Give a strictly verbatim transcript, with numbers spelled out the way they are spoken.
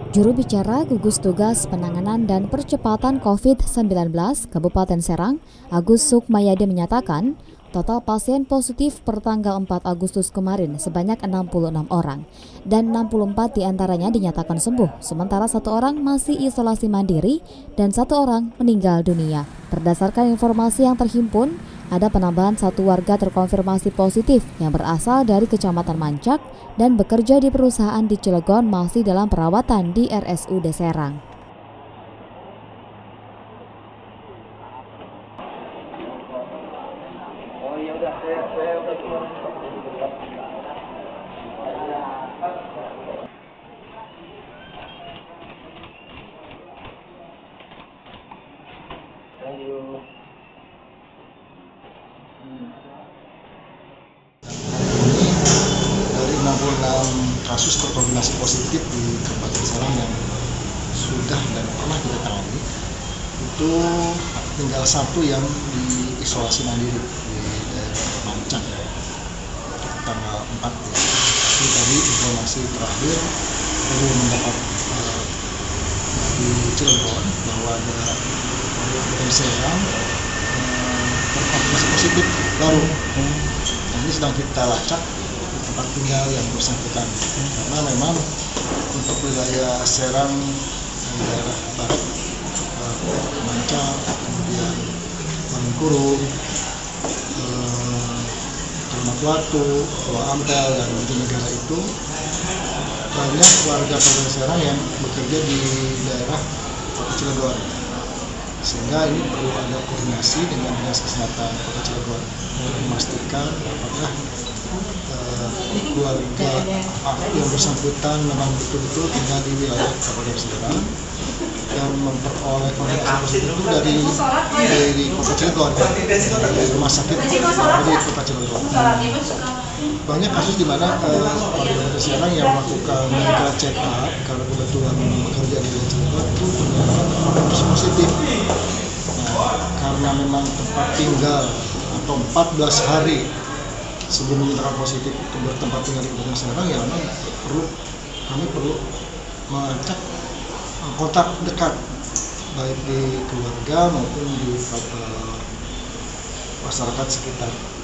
Juru bicara Gugus Tugas Penanganan dan Percepatan covid sembilan belas Kabupaten Serang, Agus Sukmayadi menyatakan, total pasien positif per tanggal empat Agustus kemarin sebanyak enam puluh enam orang dan enam puluh empat diantaranya dinyatakan sembuh, sementara satu orang masih isolasi mandiri dan satu orang meninggal dunia. Berdasarkan informasi yang terhimpun, ada penambahan satu warga terkonfirmasi positif yang berasal dari Kecamatan Mancak dan bekerja di perusahaan di Cilegon masih dalam perawatan di R S U D Serang. Oh iya udah, saya saya udah keluar. Thank you. Dari enam puluh enam kasus terkonfirmasi positif di Kabupaten Serang yang sudah dan pernah kita tangani, itu tinggal satu yang diisolasi mandiri di daerah Mancak tanggal empat ya. Itu tadi informasi terakhir baru mendapat uh, di Cilegon bahwa ada Kabupaten Serang uh, terkonfirmasi positif baru. Nah, ini sedang kita lacak tempat tinggal yang bersangkutan, karena memang untuk wilayah Serang di daerah barat, Mancak, kemudian Manungkurung, Termakwatu, Tua Ampel, dan Bojonegara itu banyak warga Kabupaten Serang yang bekerja di daerah Kota Cilegon, sehingga ini perlu ada koordinasi dengan Dinas Kesehatan Kota Cilegon untuk memastikan apakah uh, keluarga yang bersangkutan memang betul-betul tinggal di wilayah Kabupaten Serang yang memperoleh konfirmasi positif itu dari dari Kota Cilegon, dari rumah sakit di Kota Cilegon. Banyak kasus di mana uh, warga Kota Serang yang melakukan medical check up karena kebetulan bekerja di Cilegon itu konfirmasi positif. Nah, karena memang tempat tinggal atau empat belas hari sebelum dinyatakan positif itu bertempat tinggal di Kota Serang, ya memang perlu kami perlu melacak kontak dekat baik di keluarga maupun di uh, masyarakat sekitar.